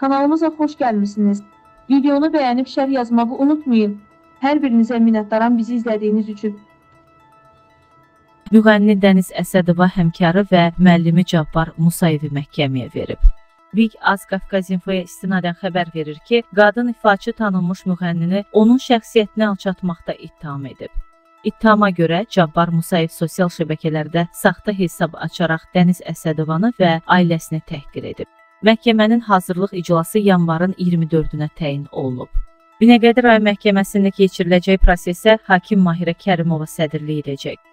Kanalımıza xoş gəlmişsiniz. Videonu bəyənib şərh yazmağı unutmayın. Hər birinizə minnətdaram bizi izlədiyiniz üçün. Müğənni Dəniz Əsədova həmkarı və müəllimi Cabbar Musayevi məhkəməyə verib. VİQ Az-Qafqazinfoya istinadən xəbər verir ki, qadın ifaçı tanınmış müğənnini onun şəxsiyyətini alçatmaqda ittiham edib. İttihama görə Cabbar Musayev sosial şəbəkələrdə saxta hesab açaraq Dəniz Əsədovanı və ailəsini təhqir edib. Məhkəmənin hazırlıq iclası yanvarın 24-ünə təyin olunub. Binəqədi rayon məhkəməsində keçiriləcək prosesə hakim Mahirə Kərimova sədrlik edəcək.